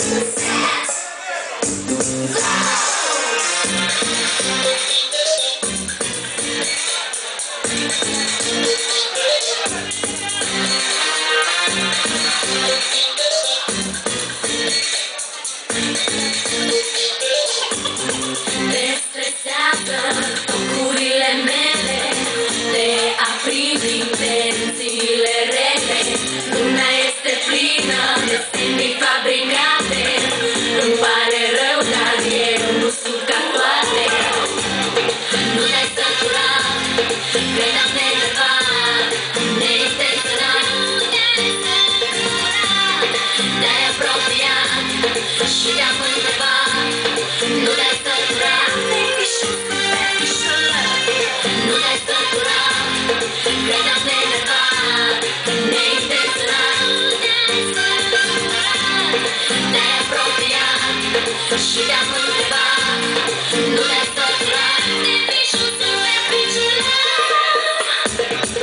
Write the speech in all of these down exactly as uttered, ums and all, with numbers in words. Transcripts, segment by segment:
Și te-am întrebat, nu te-ai săturat de pișul superficial.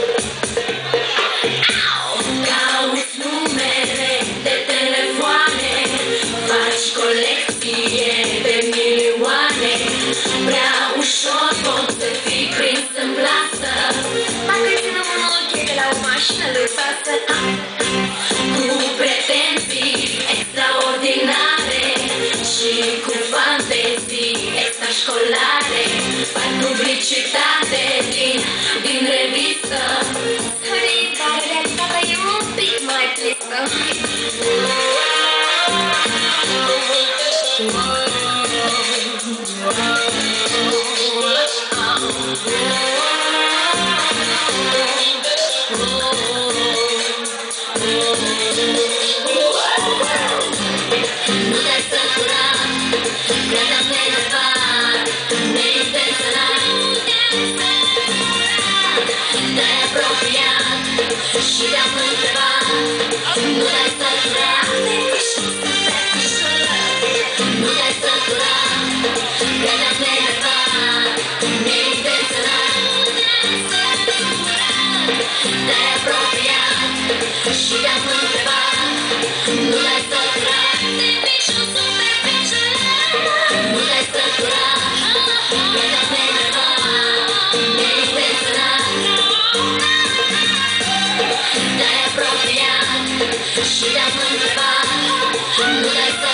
Cauți numere de telefoane, faci colecție de milioane. Prea ușor poți să fii prins în plasă, dacă ținem un ochi de la o mașină luxoasă. Cu pretenții extraordinare și cu fantezii extrașcolare, fac publicitate din, din revistă. Sorry, dar realitatea e un pic mai tristă. Nu te-ai săturat, că te-am enervat, neintenționat. Te-ai apropiat și te-am întrebat, nu te-ai săturat de pișul superficial. Nu te-ai săturat, că te-am enervat, neintenționat. Te-ai apropiat și te-am întrebat, nu te-ai săturat de pișul superficial. Nu te-ai săturat, că te-am enervat, neintenționat. Te-ai apropiat și te-am întrebat, nu te-ai săturat.